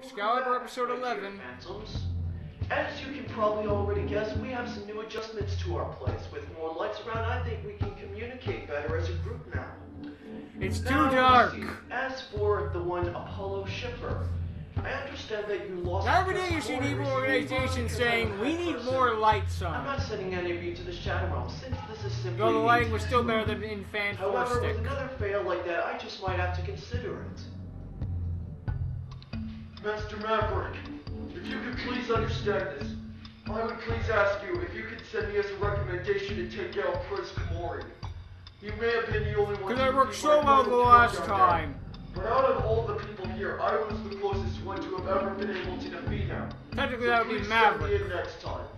Excalibur episode 11. Phantoms. As you can probably already guess, we have some new adjustments to our place. With more lights around, I think we can communicate better as a group now. It's too dark. As for the one Apollo shipper, I understand that you lost. Every day you see an evil organization saying, we need more lights I'm on. not sending any of you to the Shadow Realm, since this is simply. Though the lighting was still better than in Fan 4 However, Stick. with another fail like that, I just might have to consider it. Master Maverick, if you could please understand this, I would please ask you if you could send me as a recommendation to take out Prince Kamori. He may have been the only one. Because I worked so well the last time. But out of all the people here, I was the closest one to have ever been able to defeat him. Technically, So that would be please Maverick. send me in next time.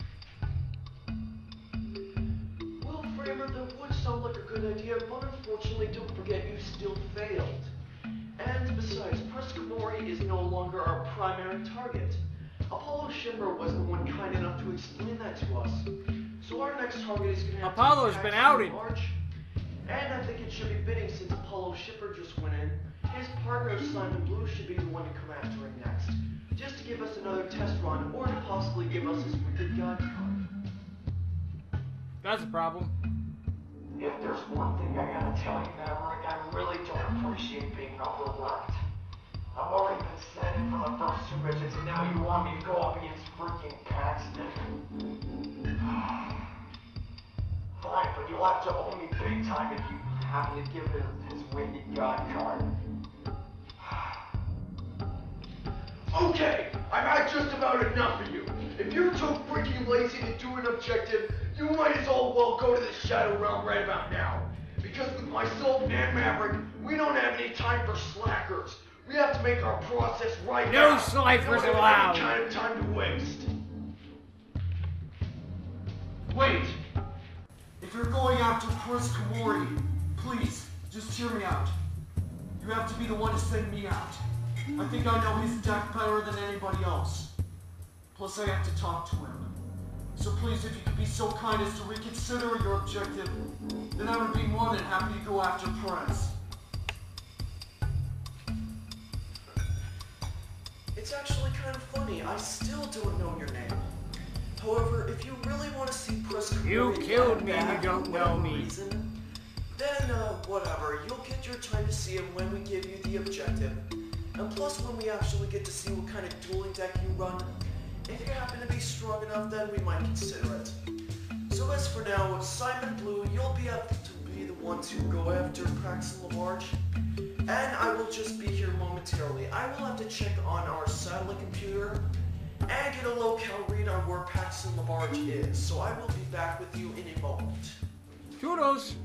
Well, Framer, that would sound like a good idea, but unfortunately, don't forget you still failed. And besides, Prince Kamori is no longer our primary target. Apollo Shimmer was the one kind enough to explain that to us. So our next target is going to have Apollo's to been be outed. March. And I think it should be fitting since Apollo Shipper just went in. His partner Simon Blue should be the one to come after him next. Just to give us another test run, or to possibly give us his wicked god card. That's a problem. If there's one thing I gotta tell you, Maverick, I really don't appreciate being overworked. I've already been sent in for the first two missions, and now you want me to go up against freaking Paxton. Fine, but you'll have to owe me big time if you happen to give him his wicked god card. Okay, I've had just about enough of you. If you're too freaking lazy to do an objective, you might as well go to the Shadow Realm right about now. Because with myself and Maverick, we don't have any time for slackers. We have to make our process right now. No slackers We don't have allowed. any kind of time to waste. Wait. If you're going after Prince Kamori, please, just hear me out. You have to be the one to send me out. I think I know his deck better than anybody else. Plus, I have to talk to him. So please, if you could be so kind as to reconsider your objective, then I would be more than happy to go after Prince. It's actually kind of funny. I still don't know your name. However, if you really want to see Prince Kamori, You killed me and you don't know me. Then, whatever. You'll get your time to see him when we give you the objective. And plus, when we actually get to see what kind of dueling deck you run, if you happen to be strong enough, then we might consider it. So as for now, with Simon Blue, you'll be able to be the one to go after Paxton Lamarche. And I will just be here momentarily. I will have to check on our satellite computer and get a locale read on where Paxton Lamarche is. So I will be back with you in a moment. Kudos.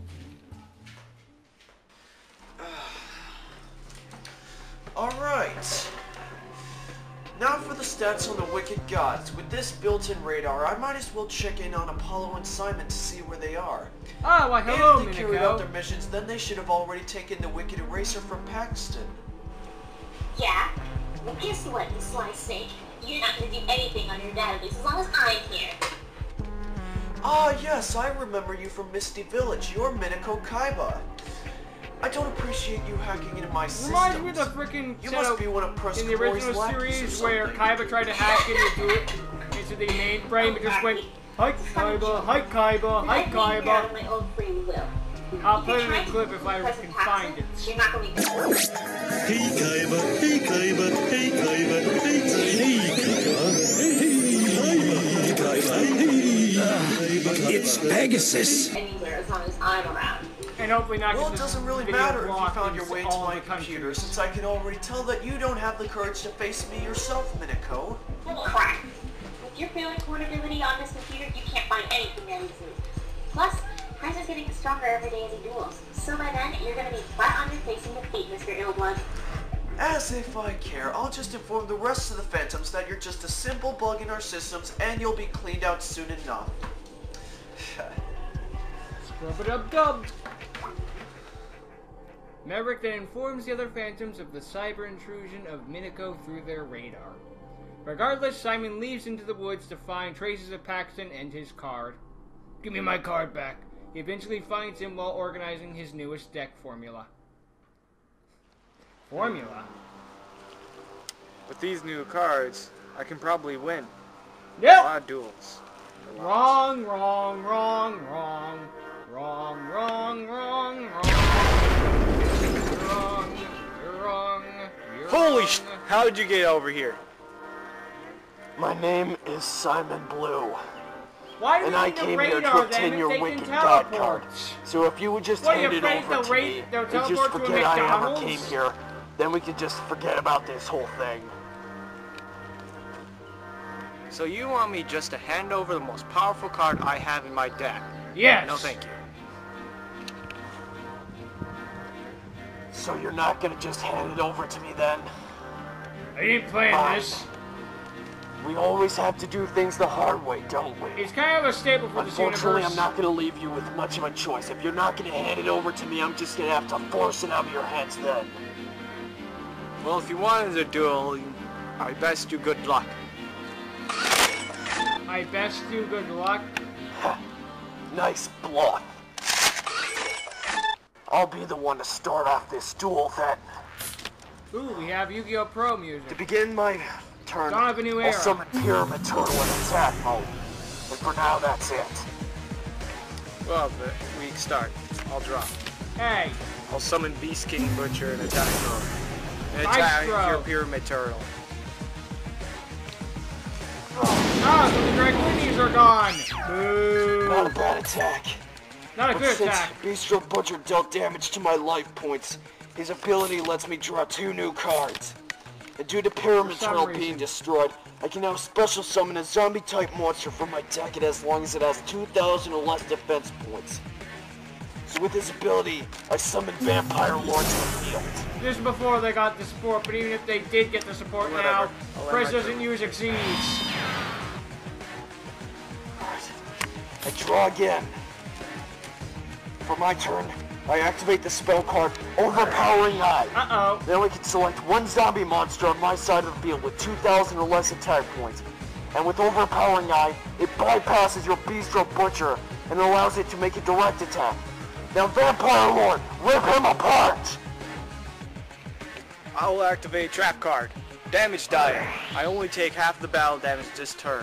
Alright. Now for the stats on the Wicked Gods. With this built-in radar, I might as well check in on Apollo and Simon to see where they are. Oh, why hello, If they carried out their Minako. missions, then they should have already taken the Wicked Eraser from Paxton. Yeah? Well, guess what, you sly snake? You're not gonna do anything on your database as long as I'm here. Ah, yes, I remember you from Misty Village. You're Minako Kaiba. I don't appreciate you hacking into my systems. Reminds me of the freaking You setup must be one of Prince in the Kamori's original lackeys series or where something. Kaiba tried to hack into the mainframe and just went, hi Kaiba, hi Kaiba, hi I figured out Kaiba. of my own free will. I'll If put you're it in trying a to clip beat if I President can find Paxton, it. You're not gonna be Hey Kaiba, hey Kaiba, hey Kaiba, hey Kaiba, hey Kaiba. It's Pegasus. anywhere as long as I'm around. And hopefully not Well, get it this doesn't really video matter if you blocked found in your way to all my the computer, countries. since I can already tell that you don't have the courage to face me yourself, Minako. Crap. With your failing portability on this computer, you can't find anything that easily. Plus, Prince is getting stronger every day as he duels. So by then, you're gonna be flat on your face in defeat, Mr. Illblood. As if I care, I'll just inform the rest of the Phantoms that you're just a simple bug in our systems and you'll be cleaned out soon enough. Scrub-a-dub-dub. Maverick then informs the other Phantoms of the cyber intrusion of Minako through their radar. Regardless, Simon leaves into the woods to find traces of Paxton and his card. Give me my card back. He eventually finds him while organizing his newest deck formula. Formula? With these new cards, I can probably win a Yep. lot of duels. Wrong, wrong, wrong, wrong. Wrong, wrong, wrong, wrong. You're wrong. You're wrong. You're Holy wrong. sh! How did you get over here? My name is Simon Blue, Why do and you I need the came here to radar then obtain if your they can wicked god card. teleport? So if you would just What, are you hand it afraid over to me they'll and just teleport to a forget I ever McDonald's? came here, then we could just forget about this whole thing. So you want me just to hand over the most powerful card I have in my deck? Yes. No, thank you. So you're not gonna just hand it over to me then? I ain't playing Fine. this. We always have to do things the hard way, don't we? It's kind of a staple for this Unfortunately, universe. I'm not gonna leave you with much of a choice. If you're not gonna hand it over to me, I'm just gonna have to force it out of your hands then. Well, if you wanted a duel, I best you good luck. I best do good luck. Nice bluff. I'll be the one to start off this duel then. Ooh, we have Yu-Gi-Oh! Pro To music. begin my turn, Dawn of a New I'll Era. summon Pyramid Turtle in attack mode. And for now, that's it. Well, but weak start. I'll draw. Hey, I'll summon Beast King Butcher in attack mode. And attack Maestro. your Pyramid Turtle. ah, so the Dragonians are gone. Boo. Not a bad attack. Not a But good since attack. Bistro Butcher dealt damage to my life points, his ability lets me draw 2 new cards. And due to Pyramid For some Turtle reason. being destroyed, I can now special summon a zombie-type monster from my deck as long as it has 2,000 or less defense points. So with his ability, I summon Vampire Lord to the field. This is before they got the support, but even if they did get the support Whatever. now, I'll let Prez my doesn't turn. use Exceeds. Alright, I draw again. For my turn, I activate the spell card Overpowering Eye. Uh-oh. Then we can select one zombie monster on my side of the field with 2,000 or less attack points. And with Overpowering Eye, it bypasses your Bistro Butcher and allows it to make a direct attack. Now Vampire Lord, rip him apart! I'll activate Trap card. Damage die. I only take half the battle damage this turn.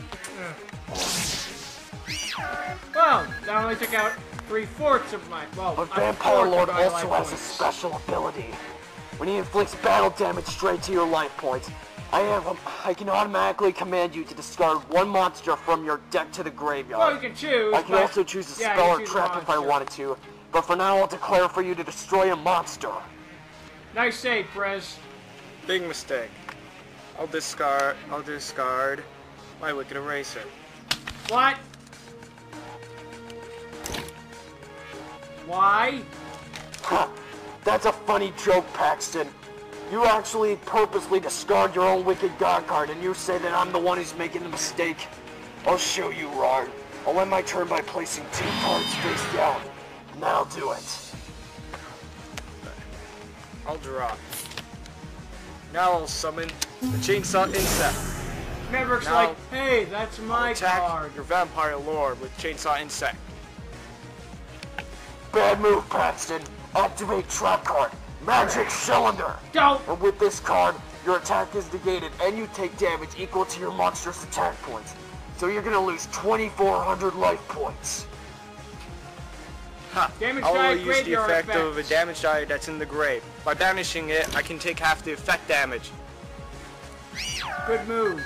Well, that only took out 3/4 of my, well, But a Vampire fourth Lord of my also life has a points. special ability. When he inflicts battle damage straight to your life points, I can automatically command you to discard one monster from your deck to the graveyard. Well, you can choose, I can but- also choose a yeah, spell you or choose a trap if I monster. wanted to, but for now I'll declare for you to destroy a monster. Nice save, Prez. Big mistake. I'll discard my Wicked Eraser. What? Why? Ha! That's a funny joke, Paxton. You actually purposely discard your own Wicked God card and you say that I'm the one who's making the mistake. I'll show you, Rard. I'll end my turn by placing 2 cards face down. And that'll do it. I'll draw. Now I'll summon the Chainsaw Insect. Maverick's Now, like, hey, that's I'll my attack card. your Vampire Lord with Chainsaw Insect. Bad move, Paxton. Activate trap card. Magic Cylinder. Don't! And with this card, your attack is negated and you take damage equal to your monster's attack points. So you're gonna lose 2,400 life points. Ha! Damage I'll die only use the graveyard effect of a effects. damage die that's in the grave. By banishing it, I can take half the effect damage. Good move.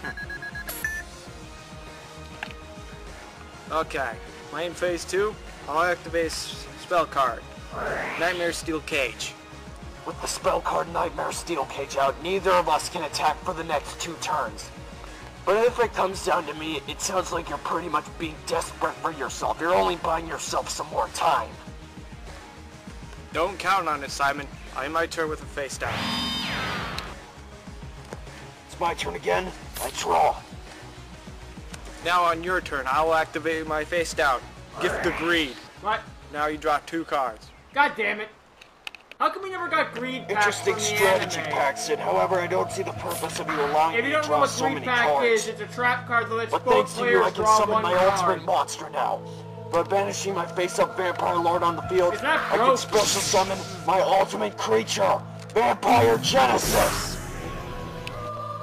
Okay, my in phase 2, I'll activate spell card. Nightmare Steel Cage. With the spell card Nightmare Steel Cage out, neither of us can attack for the next 2 turns. But if it comes down to me, it sounds like you're pretty much being desperate for yourself. You're only buying yourself some more time. Don't count on it, Simon. I end my turn with a face down. It's my turn again. I draw. Now on your turn, I will activate my face down. Gift of Greed. What? Now you draw 2 cards. God damn it. How come we never got greed packs Interesting from the strategy, anime? Paxton. However, I don't see the purpose of you allowing If me you to don't know draw what so greed many pack cards. is, it's a trap card that lets But both thanks to you, players I can draw summon one my card. ultimate monster now. By banishing my face-up Vampire Lord on the field, It's not I can broke. special summon my ultimate creature, Vampire Genesis!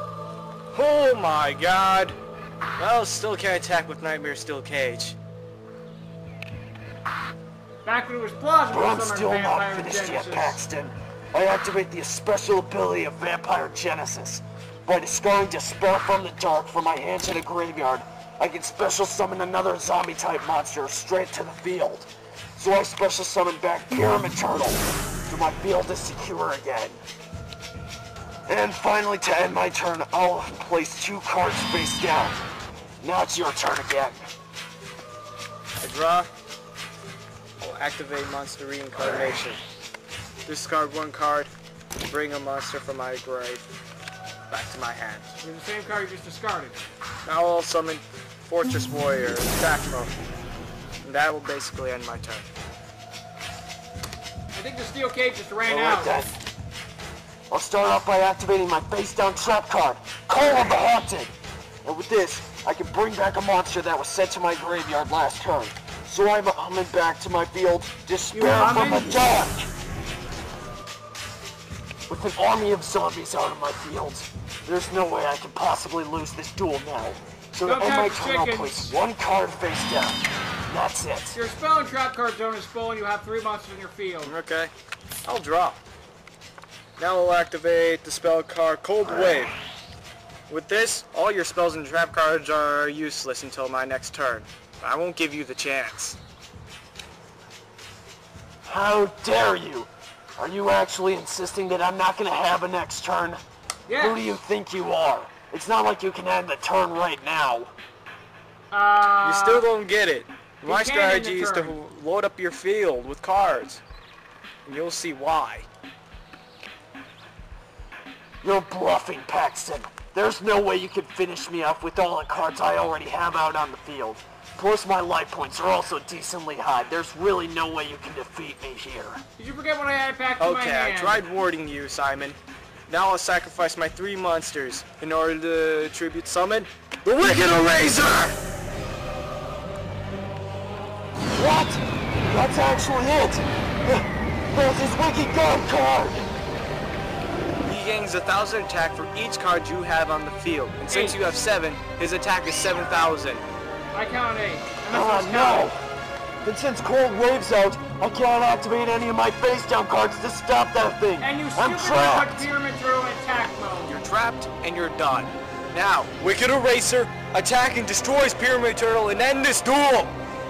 Oh my god. Well, still can't attack with Nightmare Steel Cage. Back when it was plausible But I'm to summon still not Vampire finished yet, Genesis. Paxton. I activate the special ability of Vampire Genesis. By discarding Despair from the Dark from my hand to the graveyard, I can special summon another zombie-type monster straight to the field. So I special summon back Pyramid Turtle, so my field is secure again. And finally, to end my turn, I'll place 2 cards face down. Now it's your turn again. I draw. I'll activate Monster Reincarnation. Discard 1 card. Bring a monster from my grave back to my hand. With the same card you just discarded. Now I'll summon Fortress Warrior attack mode. And that will basically end my turn. I think the steel cage just ran Alright out. then. I'll start off by activating my face-down trap card, Call of the Haunted. And with this, I can bring back a monster that was sent to my graveyard last turn. So I'm humming back to my field, Despair from the Dark. With an army of zombies out of my field, there's no way I can possibly lose this duel now. So to Don't end my touch turn, I'll chickens. place 1 card face down. That's it. Your spell and trap card zone is full and you have 3 monsters in your field. Okay. I'll draw. Now I'll activate the spell card Cold Wave. With this, all your spells and trap cards are useless until my next turn. I won't give you the chance. How dare you? Are you actually insisting that I'm not going to have a next turn? Yeah. Who do you think you are? It's not like you can end the turn right now. You still don't get it. My can end the strategy is to turn. load up your field with cards. And you'll see why. You're bluffing, Paxton. There's no way you can finish me off with all the cards I already have out on the field. Plus my life points are also decently high. There's really no way you can defeat me here. Did you forget what I had back to my Okay, hand? I tried warding you, Simon. Now I'll sacrifice my 3 monsters in order to tribute summon the Wicked Eraser! What? That's actually it! There's his Wicked Guard card! He gains 1,000 attack for each card you have on the field. And since you have 7, his attack is 7,000. I count 8. Oh no! And since Cold Wave's out, I can't activate any of my face-down cards to stop that thing! And you I'm still want to trapped! put Pyramid Turtle in attack mode. You're trapped and you're done. Now, Wicked Eraser, attack and destroys Pyramid Turtle and end this duel!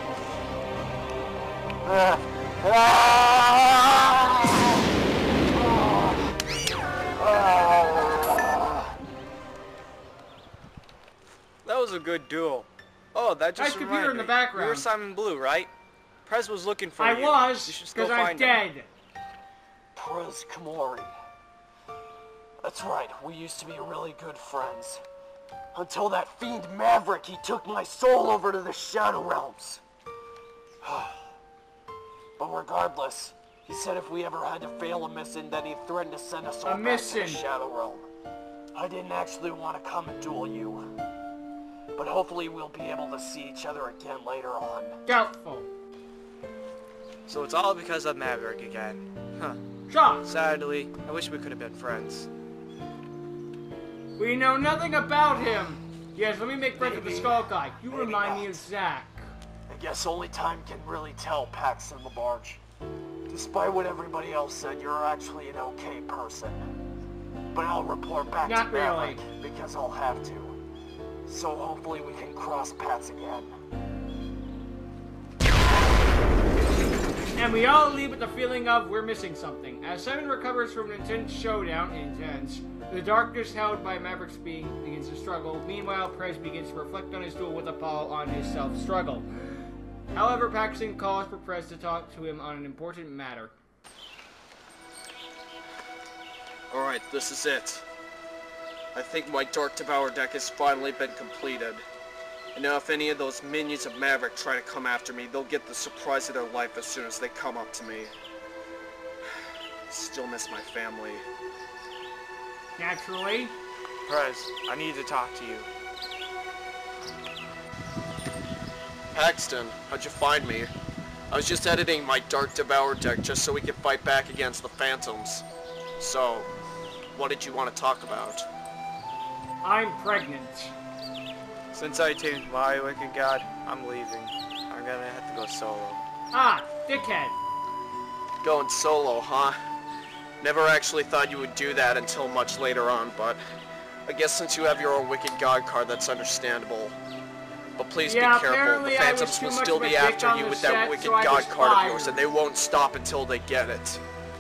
That was a good duel. Oh, that just Nice computer reminded in the me. background. You were Simon Blue, right? Prez was looking for I you. was, You should still because I'm find him. dead. Prez Kamori. That's right, we used to be really good friends. Until that fiend Maverick, he took my soul over to the Shadow Realms. But regardless, he said if we ever had to fail a mission, then he threatened to send us all back to the mission. Shadow Realm. I didn't actually want to come and duel you. But hopefully we'll be able to see each other again later on. Doubtful. So it's all because of Maverick again. Huh. Shock. Sadly, I wish we could have been friends. We know nothing about him. Yes, let me make friends with the Maybe. Skull Guy. You Maybe remind me not. of Zack. I guess only time can really tell, Paxton LaBarge. Despite what everybody else said, you're actually an okay person. But I'll report back Not to Maverick, really. because I'll have to. So hopefully we can cross paths again. And we all leave with the feeling of we're missing something. As Simon recovers from an intense showdown, the darkness held by Maverick's being begins to struggle. Meanwhile, Prez begins to reflect on his duel with Apollo on his self-struggle. However, Paxton calls for Prez to talk to him on an important matter. Alright, this is it. I think my Dark Devour deck has finally been completed. And now if any of those minions of Maverick try to come after me, they'll get the surprise of their life as soon as they come up to me. Still miss my family. Naturally. Prez, I need to talk to you. Paxton, how'd you find me? I was just editing my Dark Devour deck just so we could fight back against the Phantoms. So, what did you want to talk about? I'm pregnant. Since I tamed my wicked god, I'm leaving. I'm gonna have to go solo. Ah, dickhead. Going solo, huh? Never actually thought you would do that until much later on, but I guess since you have your own Wicked God card, that's understandable. But please Yeah, be careful. The apparently I was Phantoms too will much still of a be dick after on you the with set, that Wicked so I God was card of fired. yours, and they won't stop until they get it.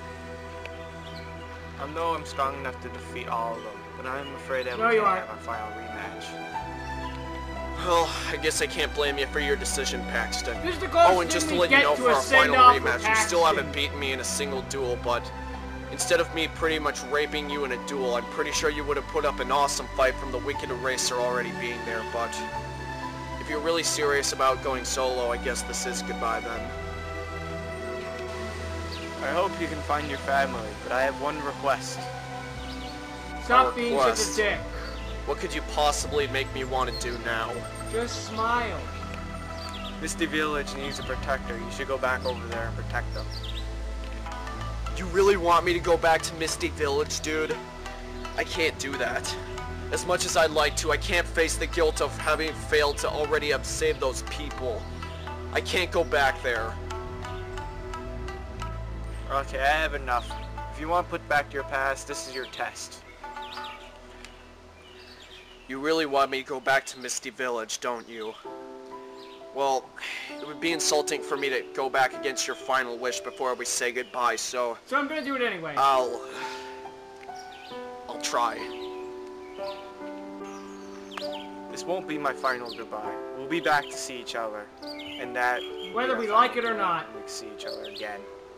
I know I'm strong enough to defeat all of them, but I'm afraid that No, we you can't aren't. have a final rematch. Well, I guess I can't blame you for your decision, Paxton. This is the closest Oh, and just thing to we let you get know, to for a our final send-off for rematch, you still Paxton. haven't beaten me in a single duel, but instead of me pretty much raping you in a duel, I'm pretty sure you would have put up an awesome fight from the Wicked Eraser already being there, but if you're really serious about going solo, I guess this is goodbye then. I hope you can find your family, but I have one request. Stop being such a request. dick. What could you possibly make me want to do now? Just smile. Misty Village needs a protector. You should go back over there and protect them. You really want me to go back to Misty Village, dude? I can't do that. As much as I'd like to, I can't face the guilt of having failed to already have saved those people. I can't go back there. Okay, I have enough. If you want to put back your past, this is your test. You really want me to go back to Misty Village, don't you? Well, it would be insulting for me to go back against your final wish before we say goodbye, so So I'm gonna do it anyway. I'll try. This won't be my final goodbye. We'll be back to see each other. And that... Whether we like it or not. We see each other again.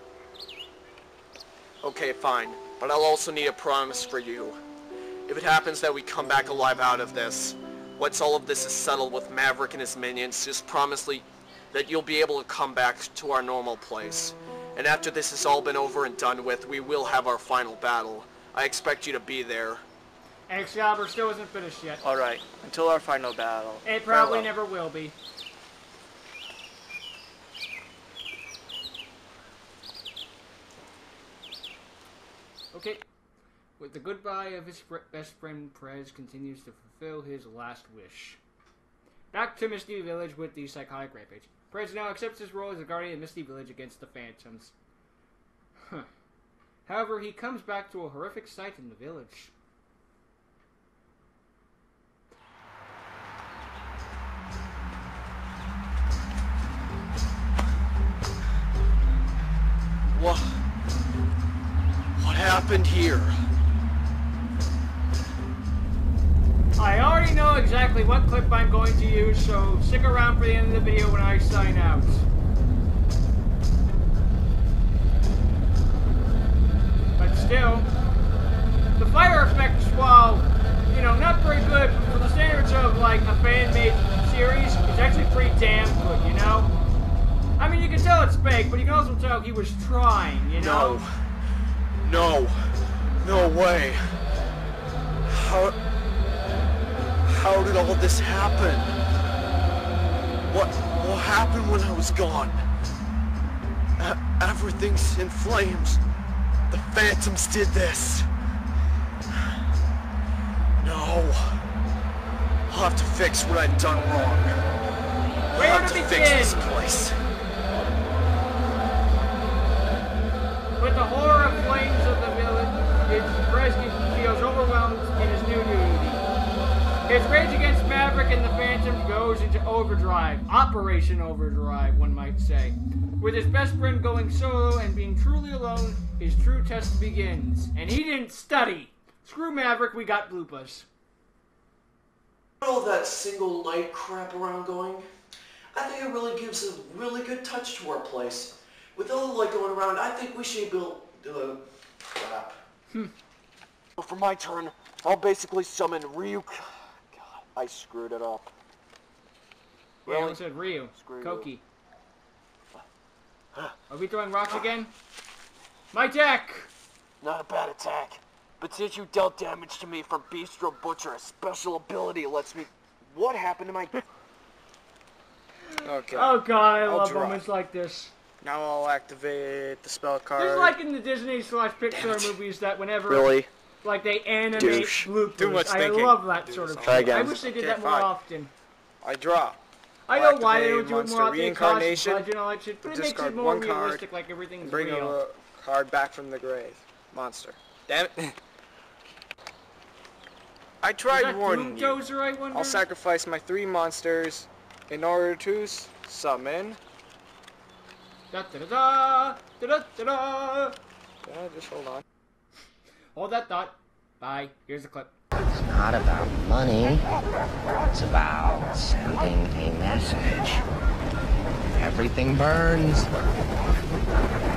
Okay, fine. But I'll also need a promise for you. If it happens that we come back alive out of this, once all of this is settled with Maverick and his minions, just promise me that you'll be able to come back to our normal place. And after this has all been over and done with, we will have our final battle. I expect you to be there. Excalibur still isn't finished yet. Alright, until our final battle. It probably Farewell. never will be. Okay. With the goodbye of his best friend, Prez continues to fulfill his last wish. Back to Misty Village with the psychotic rampage. Prez now accepts his role as the guardian of Misty Village against the Phantoms. However, he comes back to a horrific sight in the village. What happened here? I already know exactly what clip I'm going to use, so stick around for the end of the video when I sign out. But still, the fire effects, while, you know, not very good for the standards of, like, a fan-made series, it's actually pretty damn good, you know? I mean, you can tell it's fake, but you can also tell he was trying, you know? No. No way. How did all this happen? What happened when I was gone? Everything's in flames. The Phantoms did this. No. I'll have to fix what I've done wrong. Where I'll have to to fix this begin? place. With the horror of flames of the village, Presky feels overwhelmed in his new duty. His rage against Maverick and the Phantom goes into overdrive. Operation Overdrive, one might say. With his best friend going solo and being truly alone, his true test begins. And he didn't study. Screw Maverick, we got bloopas. All that single light crap around going, I think it really gives a really good touch to our place. With all the light going around, I think we should build, crap. For my turn, I'll basically summon Ryu. God, I screwed it up. Yeah, I almost said Ryu. Screw you. Koki. Are we throwing rocks again? My deck! Not a bad attack. But since you dealt damage to me from Bistro Butcher, a special ability lets me... What happened to my... Okay. Oh god, I love draw. moments like this. Now I'll activate the spell card. This is like in the Disney/Pixar movies that whenever... Really? Like they animate Douche. bloopers. Too much I thinking. love that sort of Try shit. again. I wish they did Okay, that more fine. often. I draw. I I'll know why they activate don't do it monster more often. It costs reincarnation. budget and all that shit, but it makes Discard it more one card, realistic, like everything's Bring real. a card back from the grave. Monster. Damn it. I Is tried that warning you. Dozer, I wonder? I'll sacrifice my 3 monsters in order to summon. Da da da da da da da. Yeah, just hold on. Hold that thought. Bye. Here's the clip. It's not about money. It's about sending a message. Everything burns.